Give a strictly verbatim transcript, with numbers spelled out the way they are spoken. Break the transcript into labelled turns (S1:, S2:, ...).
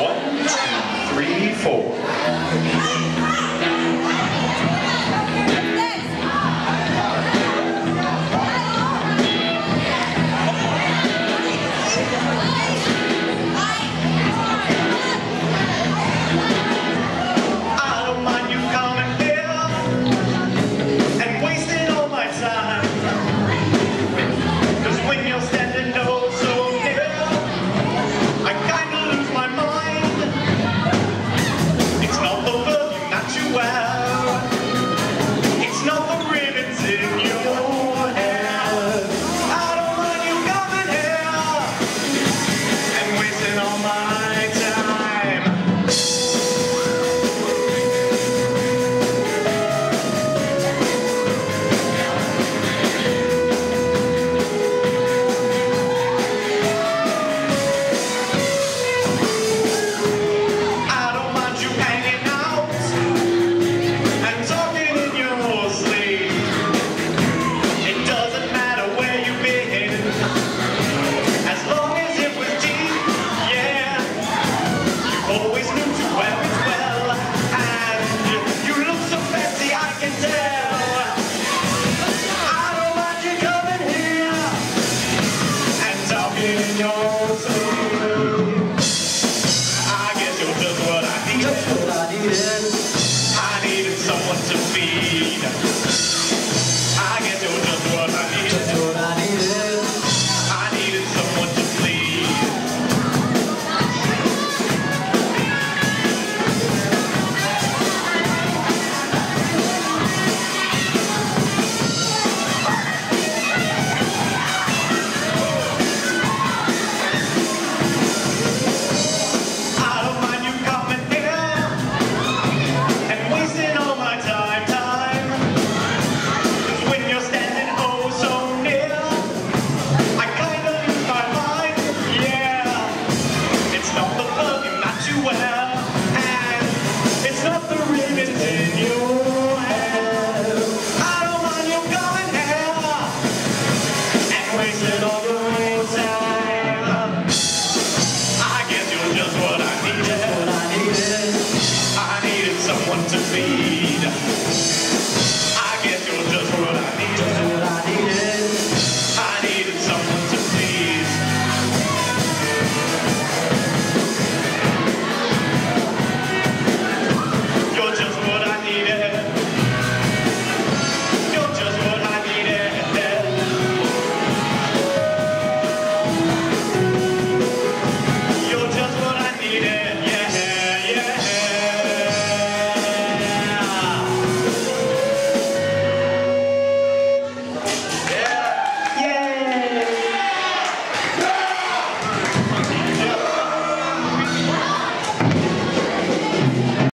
S1: One, two, three, four. I don't mind you coming here and wasting all my time. 'Cause when you're standing oh so near, I kinda lose my mind. It's not the perfume that you wear, it's not the ribbons in your hair. I don't mind you coming here and wasting all my time. I don't mind you hanging out and talking in your sleep. It doesn't matter where you've been, as long as it was deep, yeah. You always knew to wear it well, and you look so fancy, I can tell. I don't mind you coming here and talking in your sleep. I guess you're just what I needed.
S2: Just what I needed.
S1: I needed someone to feed. I guess you're just what I needed.
S2: Just what I needed.
S1: I needed someone to please. I don't mind you coming here and wasting all my time, time. 'Cause when you're standing oh so near, I kinda lose my mind, yeah. It's not the perfume that you wear, and it's not the ribbons in your hair. I don't mind you coming here and wasting all your time. I guess you're just what